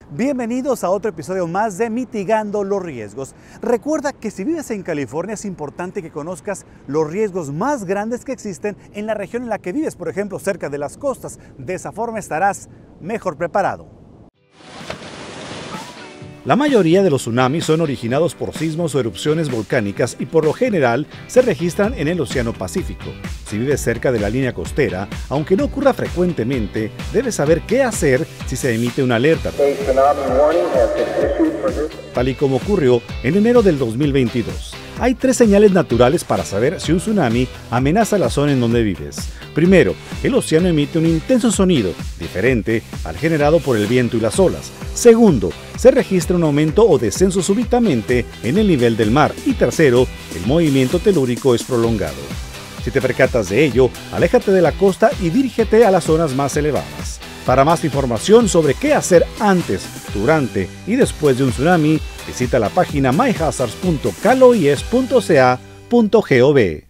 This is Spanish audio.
Bienvenidos a otro episodio más de Mitigando los Riesgos. Recuerda que si vives en California es importante que conozcas los riesgos más grandes que existen en la región en la que vives, por ejemplo, cerca de las costas. De esa forma estarás mejor preparado. La mayoría de los tsunamis son originados por sismos o erupciones volcánicas y por lo general se registran en el Océano Pacífico. Si vives cerca de la línea costera, aunque no ocurra frecuentemente, debes saber qué hacer si se emite una alerta, tal y como ocurrió en enero del 2022. Hay tres señales naturales para saber si un tsunami amenaza la zona en donde vives. Primero, el océano emite un intenso sonido, diferente al generado por el viento y las olas. Segundo, se registra un aumento o descenso súbitamente en el nivel del mar. Y tercero, el movimiento telúrico es prolongado. Si te percatas de ello, aléjate de la costa y dirígete a las zonas más elevadas. Para más información sobre qué hacer antes, durante y después de un tsunami, visita la página myhazards.caloies.ca.gov.